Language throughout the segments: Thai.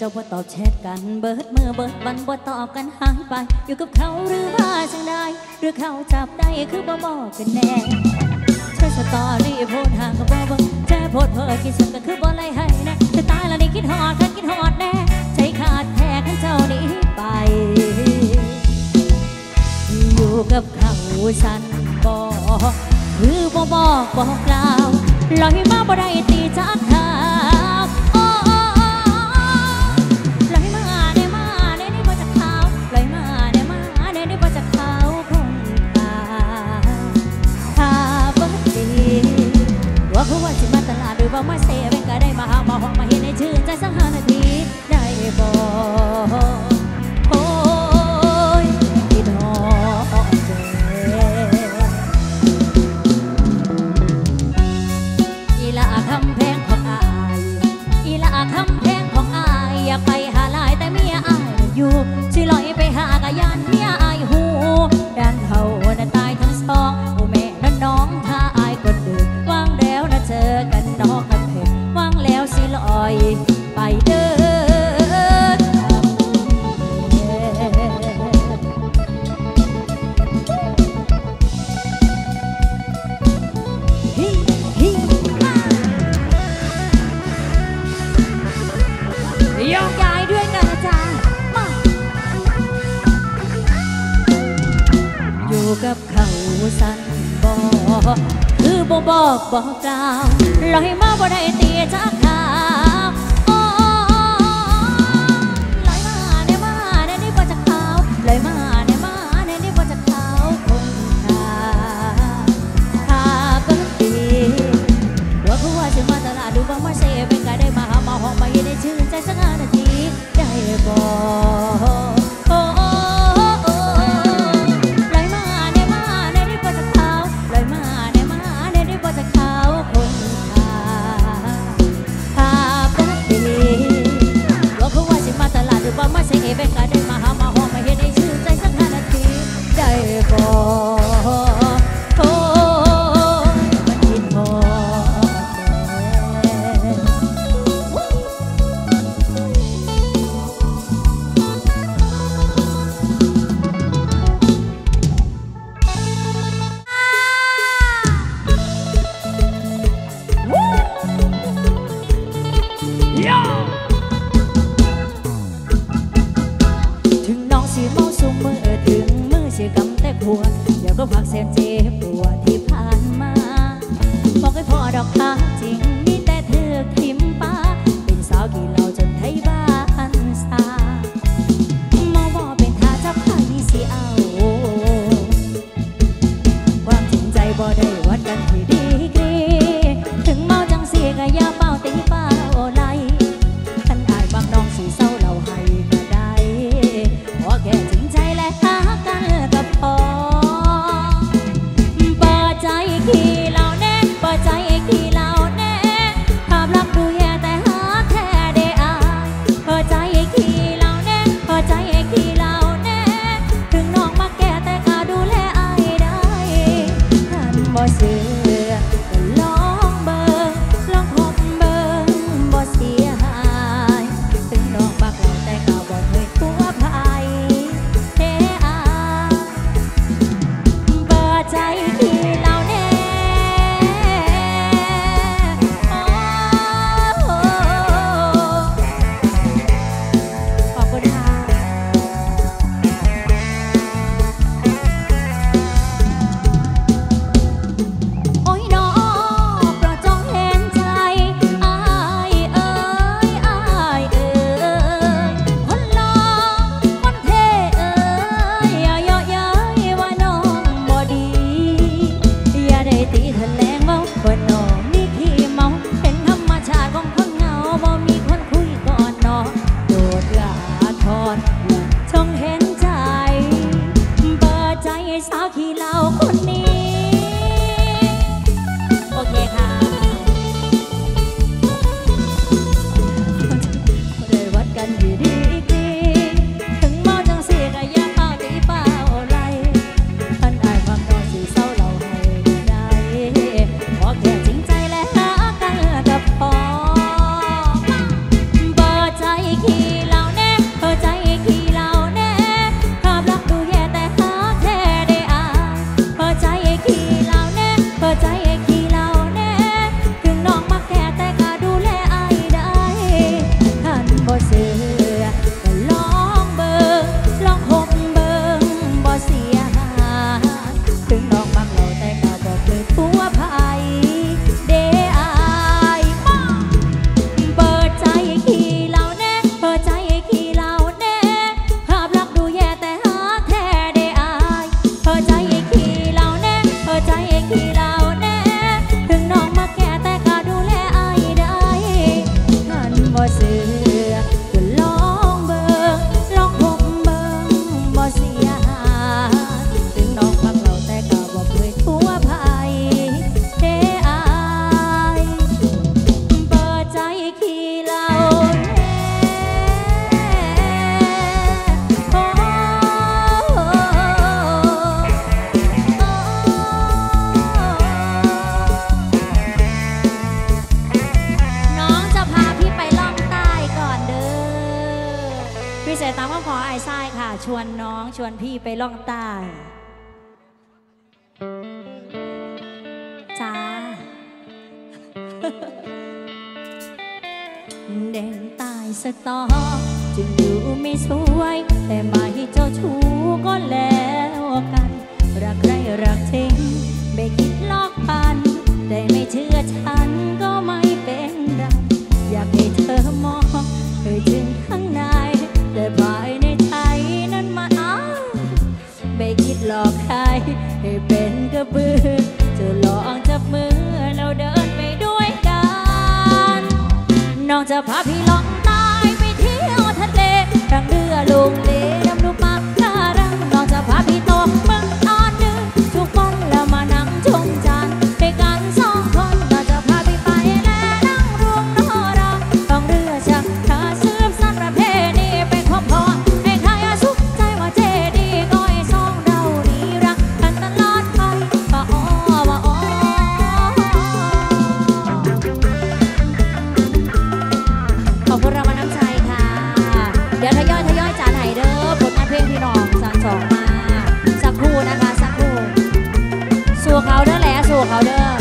จ้าบ่ตอบแชทกันเบิดมือเบิดวันบ่ตอบกันหายไปอยู่กับเขาหรือว่าจังได้หรือเขาจับได้คือบ่บอกกันแน่แช่สตอรี่โพสห่างก็บ่เบิ่งแช่โพสเพ้อคิดสุดก็คือบ่ไล่ให้แน่แต่ตายแล้วนี่คิดฮอดคันคิดฮอดแน่ใจขาดแท้คันเจ้าหนีไปอยู่กับเขาฉันบ่คือบ่บอกกล่าวลอยมาบ่ได้ตีจากทางลอยมาได้มาได้นี่บ่จากเขาลอยมาได้มาได้นี่บ่จากเขาคงถ้าบ่ดีว่าเขาว่าสิมาตลาดหรือว่ามาเซเว่นก็ได้มาหามาห้องมาเห็นในชื่นใจสัก5 นาทีได้บ่โอ้ยคิดฮอดอีละคำแพงของอายอีละคำแพงของอายอยากไปหาลายแต่เมียอายอยู่สิลอยไปหากะยันเมียอายหูดันเขาน่ะตายทั้งสองโอ้แม่นั่นน้องถ้าอายคนเดิมวางแล้วนะเจอกันนอกกันเพลวางแล้วสิลอยไปเด้อยอมยายด้วยกันนะจ๊ะมาอยู่กับเขาสั่นบ่คือบ่บอกกล่าวลอยมาบ่ได้ตีจากข่าวลอยมาได้มาได้นี่บ่จากเขาลอยมาได้มาได้นี่บ่จากเขาคนถ้าเกิดดีว่าเขาว่าจะมาตลาดดูบ้างมาเซเว่นก็ได้มาหามาห้องมาเย็นได้ชื่นใจสัก5 นาทีได้บ่ลอยมาได้มาได้นี่บ่จากเขาลอยมาได้มาได้นี่บ่จากเขาคนถ้าเกิดดีว่าเขาว่าจะมาตลาดดูบ้างมาเซเว่นก็ได้มาหามาห้องมาเย็นได้ชื่นใจสัก5 นาทีได้บ่ถึงน้องสิเมาสุมมือถึงมือสิกำแต่ขวดเดี๋ยวก็พักเสียเจ็บปวดที่ผ่านมาบอกให้พ่อดอกตาจริงมีแต่เธอทิมป้าเป็นสาวกี่เราจนไทยบ้านสาเมาบ่เป็นท่าจับใครสิเอาความจริงใจบ่ได้วัดกันที่ดีกรีถึงเมาจังเสียก็อย่าเป้าตีเป้าไหลท่านอายบางน้องสิเศร้าเราให้ก็ได้ขอแค่จริงใจและหากันกับพอเปิดใจขี้เราแน่เปิดใจขี้เราแน่ภาพลักษณ์ดูแย่แต่หาแท้ได้อายเปิดใจขี้เราแน่เปิดใจขี้เราแน่ถึงน้องมาแก่แต่ก็ดูแลอายได้ท่านบ่เชื่อก็ลองเบิ่งลองคบเบิ่งบ่เสียหายถึงน้องบักเราแต่ก็บ่เคยตัวภายเฮ้อายเปิดใจขี้เราแน่ขอบคุณค่ะโอ้ยน้องโปรดจงเห็นใจอายเอ้ยอายเอ้ยคนหล่อคนเท่เอ้ยอย่าเยาะเย้ยว่าน้องบ่ดีอย่าได้ตีแถลงเมาว่าน้องมีขี้เมาเห็นธรรมชาติของคนเหงาบ่มีคนคุยก่อนนอนโดดลาทอนอย่าจงเห็นใจเปิดใจให้สาวขี้เหล้าคนนี้โอเคค่ะได้วัดกันอยู่ดีกรีถึงเมาจังสิก็อย่าเป้าตีเป้าไหลท่านอายความน้องสิเศร้าเราให้ก็ได้ขอแค่ใจขี้เหล่าแน่ถึงน้องมาแก่แต่ก็ดูแลอายได้ท่านบ่เสือก็ลองเบิ่งลองคบเบิ่งบ่เสียหายถึงน้องมักเราแต่ก็บ่เคยตัวภัยเด้อายเปิดใจขี้เหล่าแน่เปิดใจขี้เหล่าแน่ภาพลักษณ์ดูแย่แต่หาแท้เด้อายเปิดใจขี้เหล่าแน่เปิดใจขี้เหล่าแน่ถึงน้องมาแก่แต่ก็ดูแลอายได้ท่านบ่เสือก็ลองเบิ่งลองคบเบิ่งบ่เสียหายถึงน้องมักเราแต่ก็บ่เคยตัวภัยเด้อายเปิดใจขี้เหล่าแน่โอ้น้องจะพาพี่ไปล่องใต้ก่อนเด้อพี่เสตามก็ขอไอ้ทรายค่ะชวนน้องชวนพี่ไปล่องใต้จ้า แดงตายสตอจึงดูไม่สวยแต่ไม่เจ้าชู้ก็แล้วกันรักใครรักจริงไม่คิดลอกพันแต่ไม่เชื่อฉันก็ไม่เป็นไรอยากให้เธอมองให้ถึงข้างในแต่ภายในใจนั้นมันไม่คิดหลอกใครให้เป็นกระบือจะลองจับมือเราเดินไปด้วยกันน้องจะพาพี่ล่องใต้ไปเที่ยวทะเลดังเรือลงเลดำดูปากการังน้องจะพาพี่ตกเมืองนอนนึงทุกวันแล้วมานั่งชมจันทร์ด้วยกันสองคนน้องจะพาพี่ไปและนั่งรวงโนราต้องเรือชักขาสืบสันประเพณีไปขอพรให้ใครสุขใจว่าเจดีก็ให้สองเรานี้รักกันตลอดไปว่าอ้อว่าอ้อขอบคุณรางวัลน้ำใจค่ะ เดี๋ยวทยอยจานให้เด้อผลงานเพลงพี่น้องสั่งสองมาสักครู่นะคะสักครู่สู่เขาเด้อแหละสู่เขาเด้อ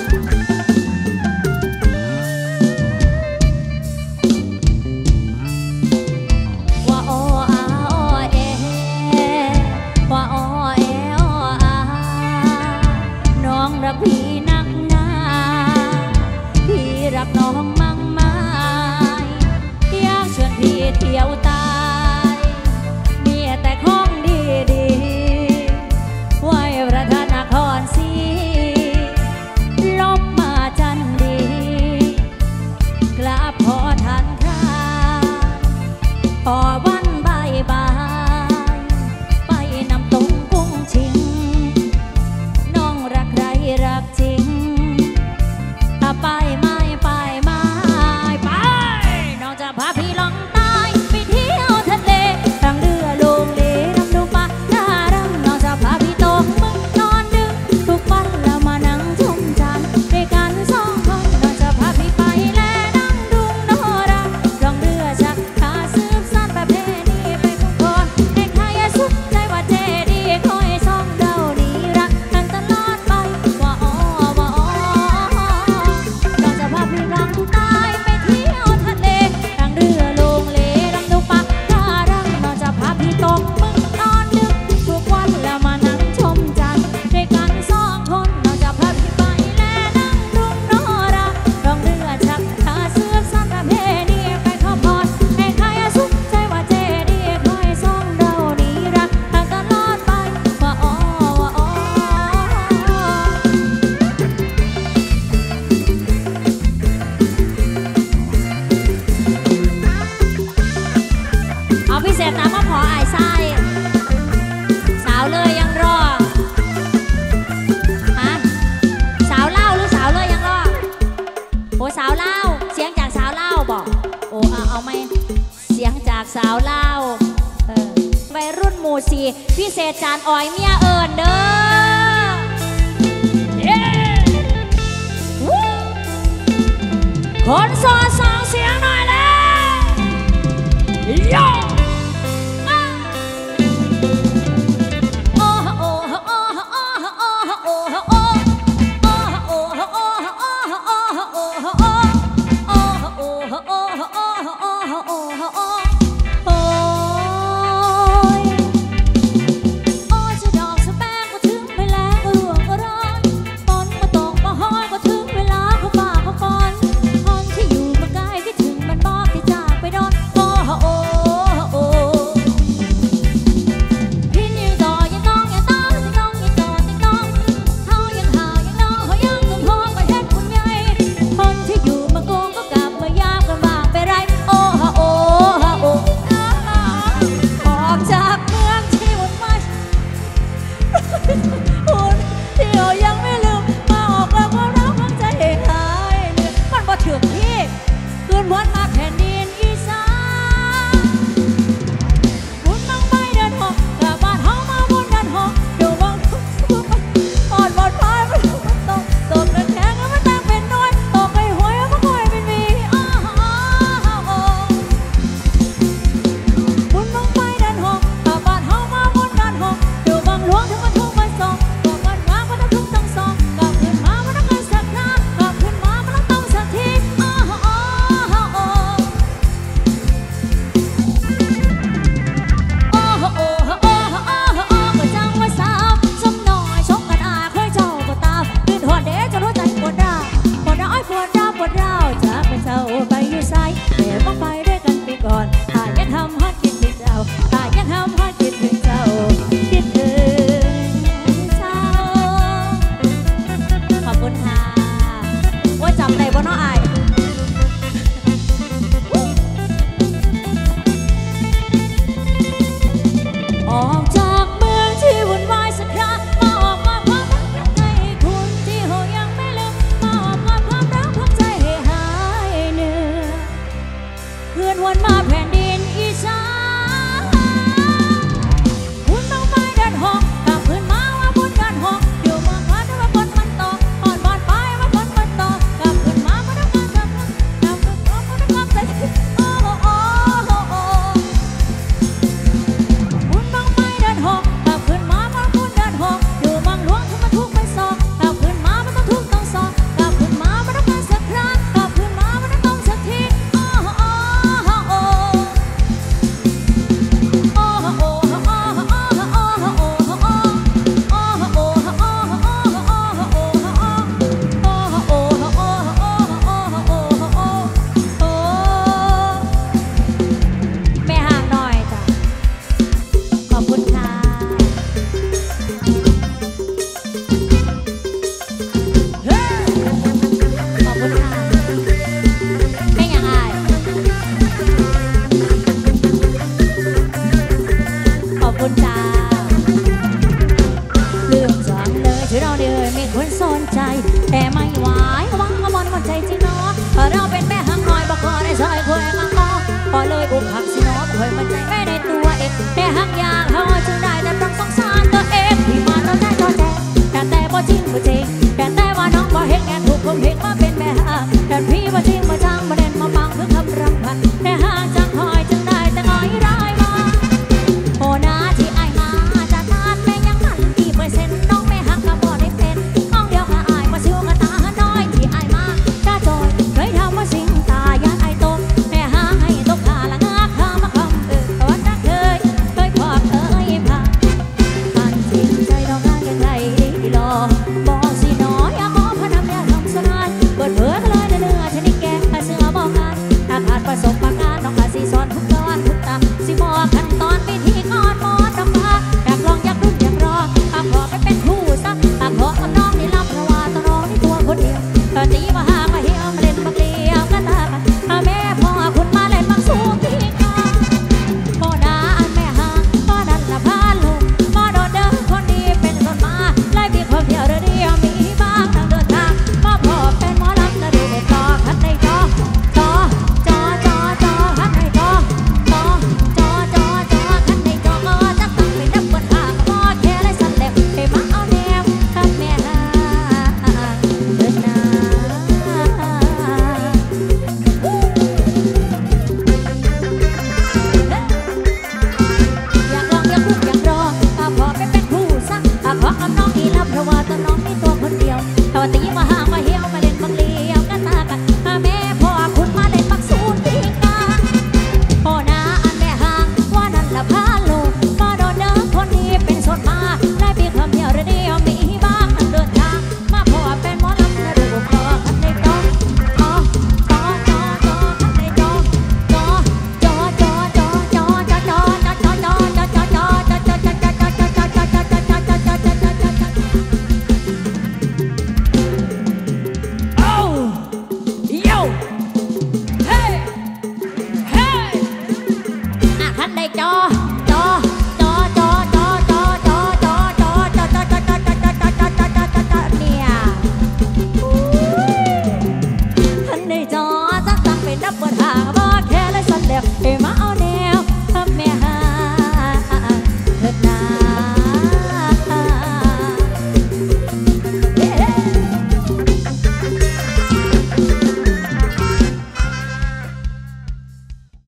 ว่าอ้ออาอ้อเอว่าอ้อเออ้ออาน้องรักพี่นักหนาพี่รักน้องมั่งมายอยากชวนพี่เที่ยวใต้มีแต่ของดีๆไว้ประทานนครศรีลบมาจันดีกลับพอทันคราพอวันบ่ายไปนำตรงกุ้งชิงน้องรักใครรักจริงถ้าไปไม่ไปน้องจะพาพี่ล่องใต้ไปเที่ยวทะเลทางเรือลงเลดำดูปะการังน้องจะพาพี่ตกเมืองนอนดึกทุกวันแล้วมานั่งชมจันทร์ด้วยกันสองคนน้องจะพาพี่ไปและนั่งดุงโนราลองเรือชักขาสืบสันประเพณีไปขอพรให้ใครสุขใจว่าเจดีขอให้สองเรานี้รักกันตลอดไปว่าอ้อว่าอ้อน้องจะพาพี่ล่องใต้ไปเที่ยวทะเลทางเรือลงเลดำดูปะการังน้องจะพาพี่ตกเมืองนอนดึกทุกวันแล้วมานั่งชมจันทร์ด้วยกันสองคนน้องจะพาพี่ไปและนั่งดุงโนราลองเรือชักขาสืบสันประเพณีไปขอพรให้ใครสุขใจว่าเจดีขอให้สองเรานี้รักกันตลอดไปว่าอ้อว่าอ้อเอาพิเศษตามมาขอไอ้ไส้สาวเลยยังรอฮะสาวเล่าหรือสาวเลยยังรอโอ้สาวเล่าเสียงจากสาวเล่าบอกโอ้เอาไหมเสียงจากสาวเล่าวัยรุ่นหมู่สี่พิเศษจานอ้อยเมียเอิญเด้อคนโซสองเสียงหน่อยเลยโย่โอ้โอ้โอ้โอ้โอ้โอ้โอ้โอ้ได้บ่เนาะอาย